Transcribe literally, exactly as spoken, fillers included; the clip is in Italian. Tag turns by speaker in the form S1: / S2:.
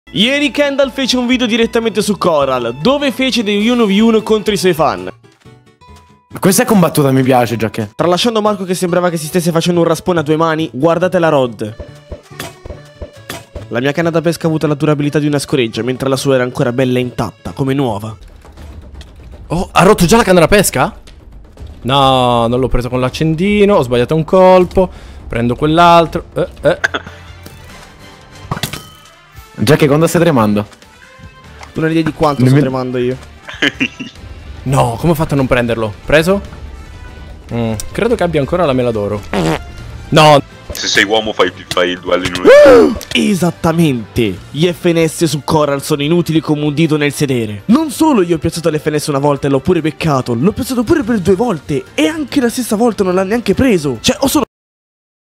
S1: Ieri Kendall fece un video direttamente su Coral, dove fece degli uno vu uno contro i suoi fan.
S2: Questa è combattuta, mi piace, giacché.
S1: Tralasciando Marco che sembrava che si stesse facendo un raspone a due mani, guardate la rod. La mia canna da pesca ha avuto la durabilità di una scoreggia, mentre la sua era ancora bella e intatta, come nuova.
S3: Oh, ha rotto già la canna da pesca? No, non l'ho preso con l'accendino, ho sbagliato un colpo. Prendo quell'altro. Eh, eh.
S2: Giacché, quando stai tremando?
S1: Tu non hai idea di quanto
S2: Nemmeno...
S1: sto tremando io.
S3: No, come ho fatto a non prenderlo? Preso? Mm, credo che abbia ancora la mela d'oro. No.
S4: Se sei uomo fai, fai il duello in uno.
S1: Esattamente. Gli F N S su Coral sono inutili come un dito nel sedere. Non solo io ho piazzato l'F N S una volta e l'ho pure beccato, l'ho piazzato pure per due volte e anche la stessa volta non l'ha neanche preso. Cioè, o sono